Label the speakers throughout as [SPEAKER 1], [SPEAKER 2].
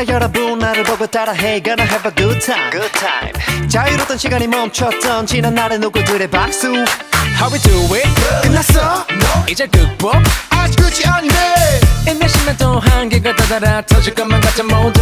[SPEAKER 1] 자 여러분 나를 보고 따라해 Gonna have a good time, good time. 자유로웠던 시간이 멈췄던 지난 날의 누구들의 박수 How we do it?
[SPEAKER 2] 끝났어? No.
[SPEAKER 1] 이제 극복?
[SPEAKER 2] 아직 끝이 아닌데
[SPEAKER 1] 인내심에 또 한계가 다다라 터질 것만 같아 모두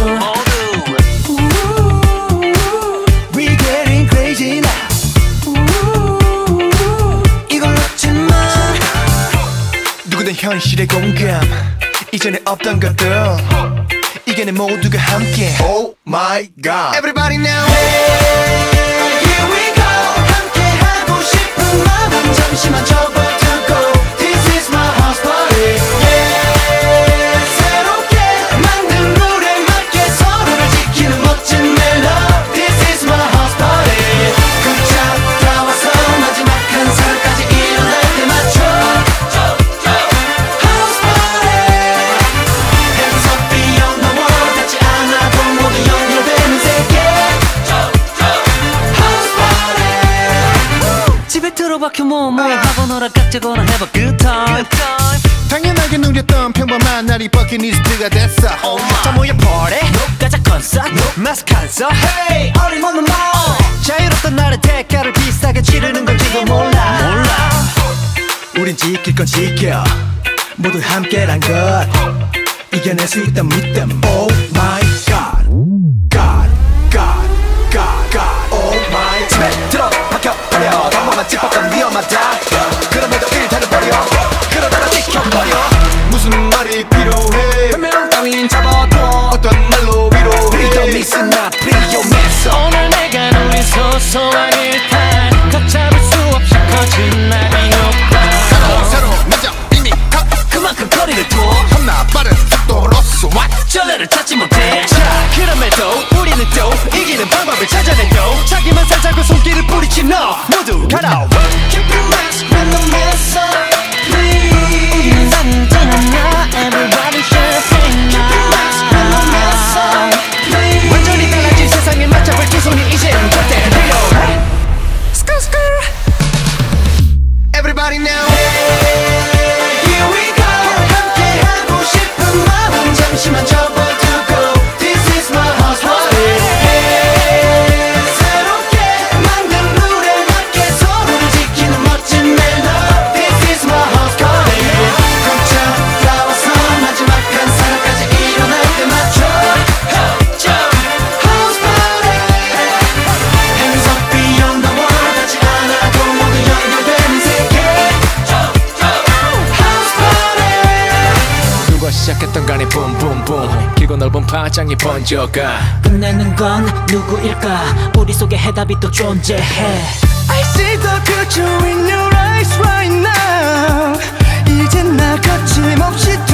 [SPEAKER 2] We getting crazy now 이걸 놓지 마 누구든 현실의 공감 이전에 없던 것들 이겨내 모두가 함께 Oh my god Everybody now Hey, here we go 함께 하고 싶은 마음 잠시만 접어두고 This is my house party Yeah 새롭게 만든 룰에 맞게 서로를 지키는 멋진 멜로디 This is my house party 굿잡 다와서 마지막 한 살까지 일어날 때 맞춰 House party Hands up beyond the world 닿지 않아도 모두 연결되는 세계 House party
[SPEAKER 1] 집에 들어박혀 뭐뭐 하고 놀아 깍지거나 have a good time
[SPEAKER 2] 당연하게 누렸던 평범한 날이 버킷리스트가 됐어
[SPEAKER 1] 자 모여 party 가자 콘서트 마스크 안 써
[SPEAKER 2] Hey 어림없는 말
[SPEAKER 1] 자유롭던 날의 대가를 비싸게 치르는 건지도 몰라
[SPEAKER 2] 우린 지킬 건 지켜 모두 함께란 것 이겨낼 수 있다 믿음 Oh my god God God God God Oh my 집에 들어 박혀버려 방법만 짚었던 위험하다 그럼에도 일단은 버려 그러다가 지켜버려 무슨 말이 필요해 변명 따윈 잡아둬 어떤 말로 위로해 Please don't miss not 위험했어
[SPEAKER 1] 오늘 내가 누린 소소한 일탈 걷잡을 수 없이 커진 나의 욕망
[SPEAKER 2] 새로 먼저 이미
[SPEAKER 1] 그만큼 거리를 둬
[SPEAKER 2] 겁나 빠른 속도로서
[SPEAKER 1] 전례를 찾지 못해 자 그럼에도 우리는 또 이기는 방법을 찾아내도 자기만 살자고 손길을 뿌리친 너 모두 가라
[SPEAKER 2] Keep your mask when the mess up Please
[SPEAKER 1] 우리는 단단하냐 Everybody champagne
[SPEAKER 2] Keep your mask when the mess up Please
[SPEAKER 1] 완전히 달라진 세상에 맞잡을 두 손이 이젠 절대 필요해 스크스크
[SPEAKER 2] Everybody now Here we go 함께 하고 싶은 마음 잠시만 접어두고 This is my house party 새롭게 만든 룰에 맞게 서로를 지키는 멋진 멜로디 This is my house party 걷잡 다와서 마지막 한 사람까지 일어날 때 맞춰 House party Hands up beyond the world 닿지 않아도 모두 연결되는 세계 House party
[SPEAKER 1] 누가 시작했던 간에 붐붐붐 길고 넓은 파장이 번져가
[SPEAKER 3] 끝내는 건 누구일까 우리 속에 해답이 또 존재해
[SPEAKER 2] I see the future in your eyes right now 이젠 나 거침없이